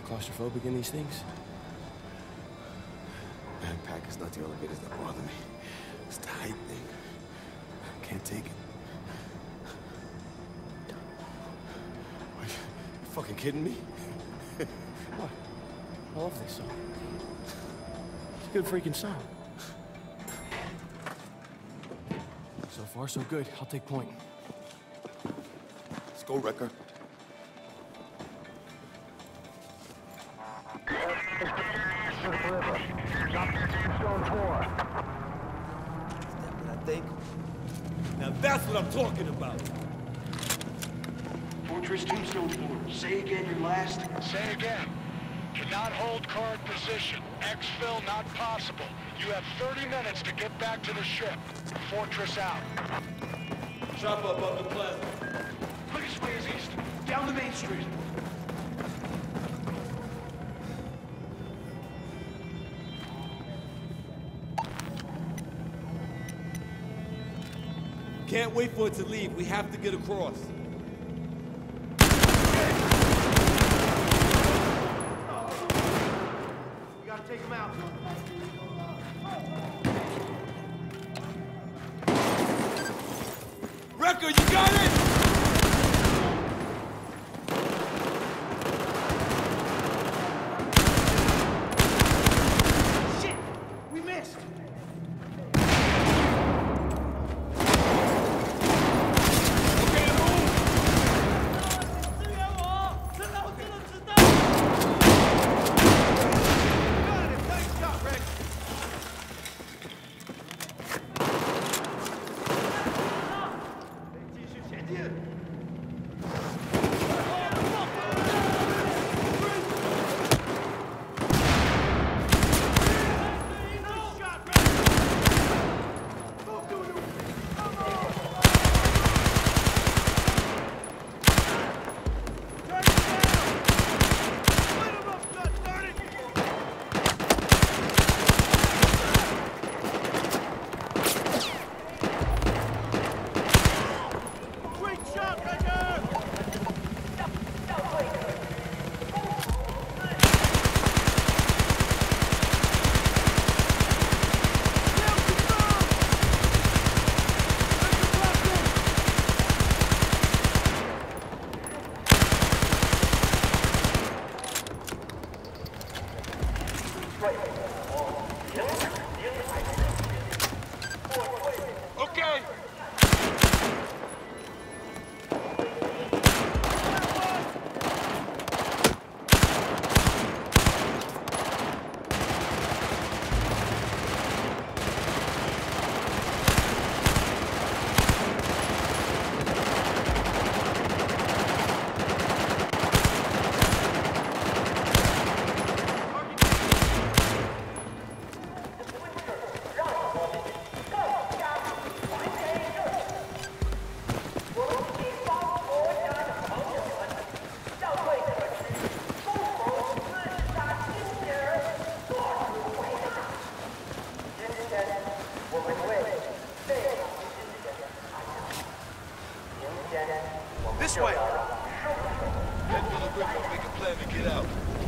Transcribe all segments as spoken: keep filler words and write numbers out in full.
claustrophobic in these things? Backpack is not the elevators that bother me. It's the height thing. I can't take it. Are you, you fucking kidding me? What? I love this song. It's a good freaking song. So far, so good. I'll take point. Let's go, Wrecker. Now that's what I'm talking about. Fortress Tombstone four. Say again your last. Say again. Cannot hold current position. Exfil not possible. You have thirty minutes to get back to the ship. Fortress out. Chop up on the plaza. Quickest way is east. Down the main street. Can't wait for it to leave. We have to get across. We gotta take him out. Wrecker, you got it? Shit! We missed! Okay. This way! Head for the river, make a plan to get out.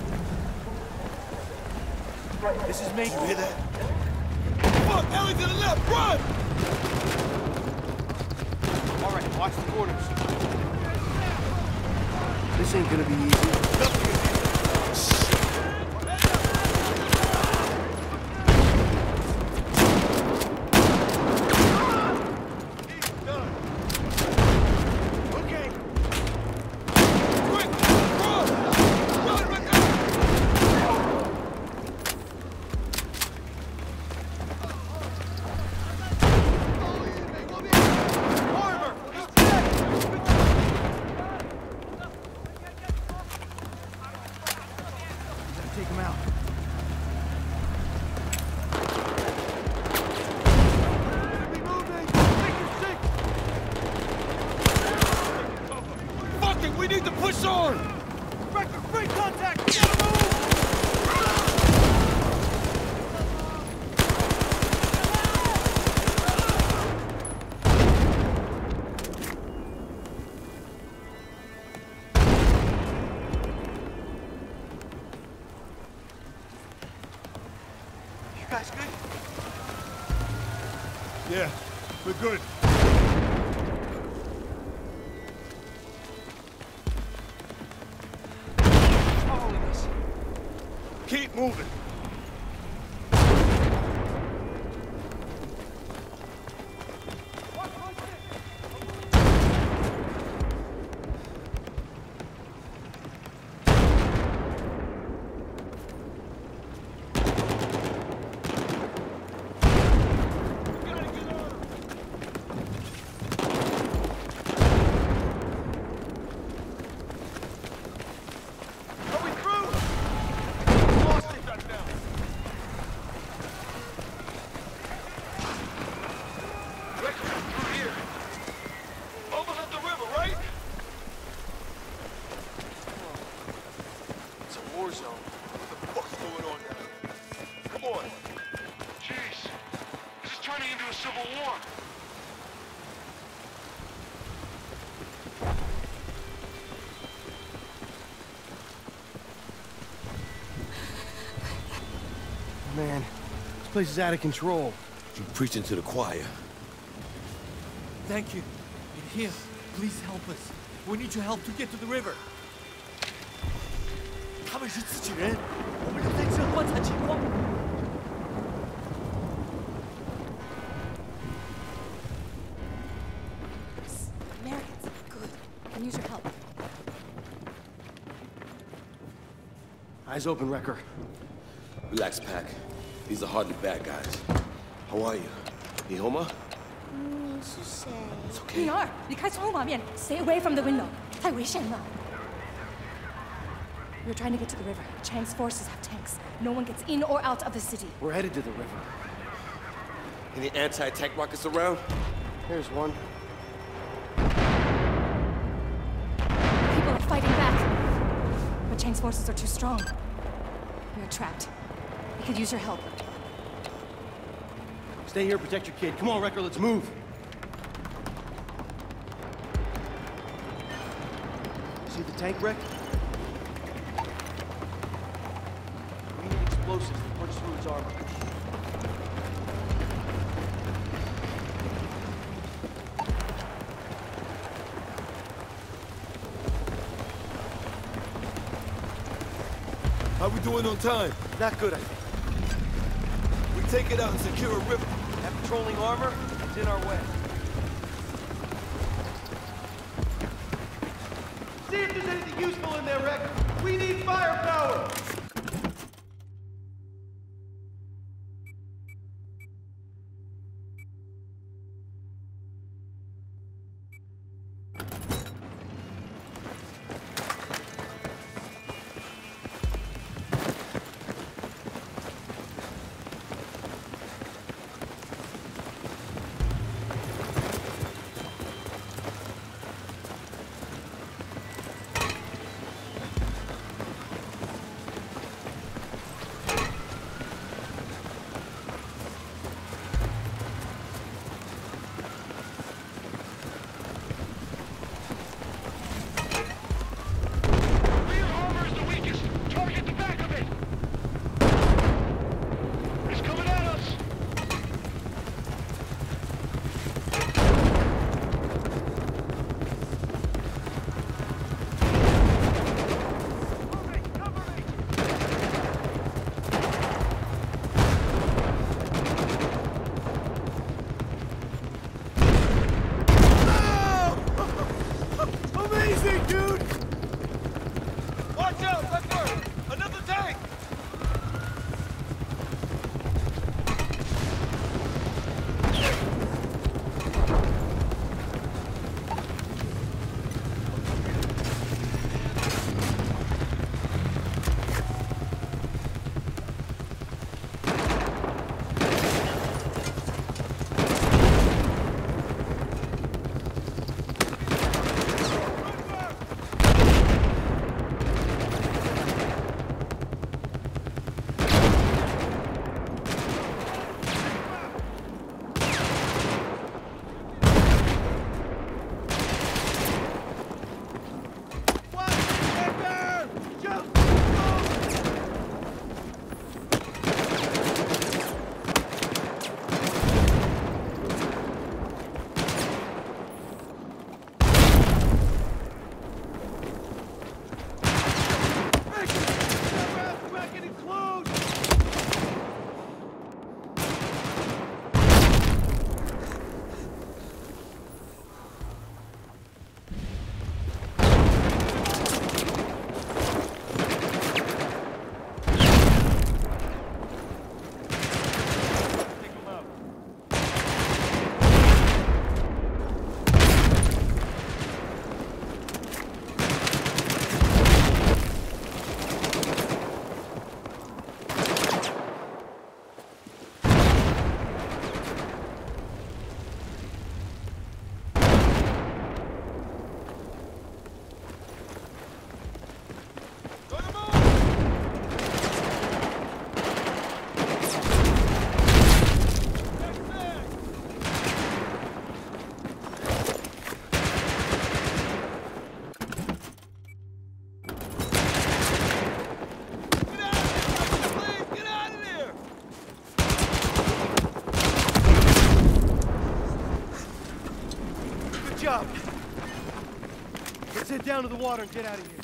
This is me. You hear that? Fuck! Ellie to the left! Run! Alright, watch the corners. This ain't gonna be easy. Take him out. Fuck it! We need to push on! Wrecker, free contact! Get him move! guys good? Yeah, we're good. Following us. Keep moving. Man, this place is out of control. You're preaching to the choir. Thank you. And here, please help us. We need your help to get to the river. 他们是自己人，我们要在这观察情况。 Americans, good. Can use your help. Eyes open, Wrecker. Relax, Pac. These are hardly bad guys. How are you? You home? 你是谁？ It's okay. 女儿，离开窗户旁边 ，Stay away from the window， 太危险了。We're trying to get to the river. Chang's forces have tanks. No one gets in or out of the city. We're headed to the river. Any anti-tank rockets around? Here's one. People are fighting back. But Chang's forces are too strong. We are trapped. We could use your help. Stay here, protect your kid. Come on, Wrecker, let's move. See the tank wreck? We need explosives to punch through its armor. How we doing on time? Not good, I think. We take it out and secure a river. That patrolling armor is in our way. See if there's anything useful in there, Wrecker. We need firepower. Good job. Let's head down to the water and get out of here.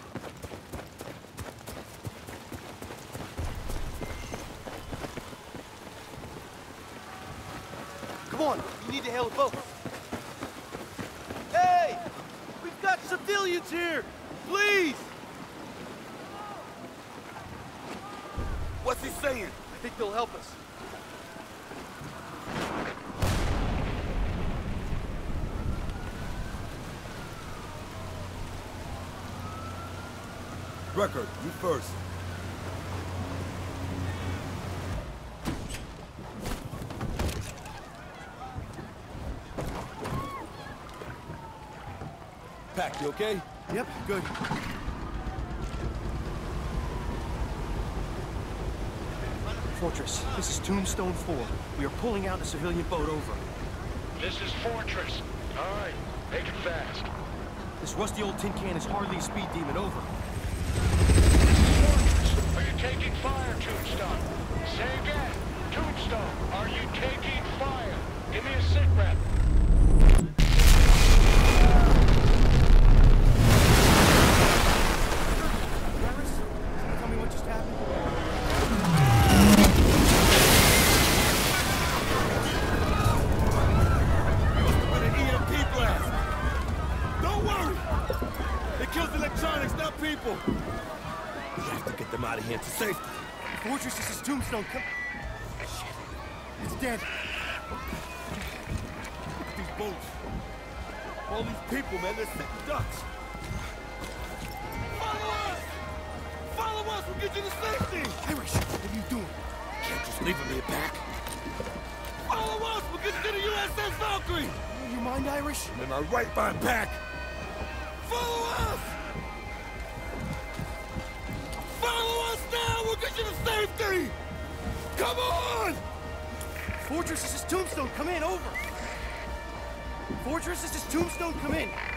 Come on, you need to hail a boat. Hey! We've got civilians here! Please! What's he saying? I think they'll help us. Record, you first. Pack, you okay? Yep, good. Fortress, this is Tombstone four. We are pulling out a civilian boat over. This is Fortress. All right, make it fast. This rusty old tin can is hardly a speed demon, over. This is Fortress. Are you taking fire, Tombstone? Say again. Tombstone, are you taking fire? Give me a sit rep. Tell me what just happened. Electronics, not people! We have to get them out of here to safety. Fortress, this is Tombstone. Come. Shit. It's dead. Look at these boats. All these people, man, they're sitting ducks. Follow us! Follow us! We'll get you to safety! Irish, what are you doing? Can't just leave me back. Follow us! We'll get you to the U S S Valkyrie! You mind, Irish? I'm in my right behind back. Follow us! Follow us now! We'll get you to safety! Come on! Fortress, this is Tombstone. Come in, over. Fortress, this is Tombstone. Come in.